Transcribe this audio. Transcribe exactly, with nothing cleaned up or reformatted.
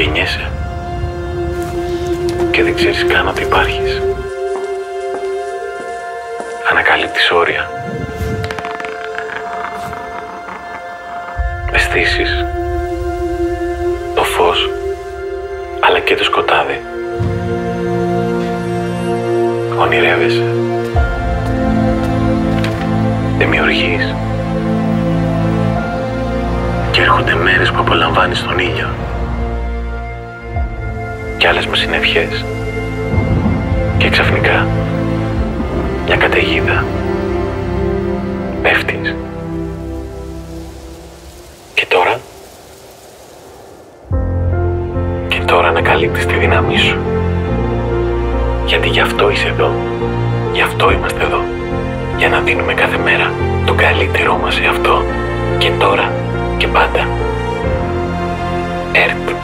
Γεννιέσαι και δεν ξέρεις καν ότι υπάρχεις. Ανακαλύπτεις όρια, αισθήσεις, το φως, αλλά και το σκοτάδι. Ονειρεύεσαι, δημιουργείς και έρχονται μέρες που απολαμβάνεις τον ήλιο κι άλλες με συννεφιές και ξαφνικά μια καταιγίδα, πέφτεις. Και τώρα και τώρα ανακαλύπτεις τη δύναμή σου, γιατί γι' αυτό είσαι εδώ, γι' αυτό είμαστε εδώ, για να δίνουμε κάθε μέρα το καλύτερό μας σε αυτό, και τώρα και πάντα. Ερτ.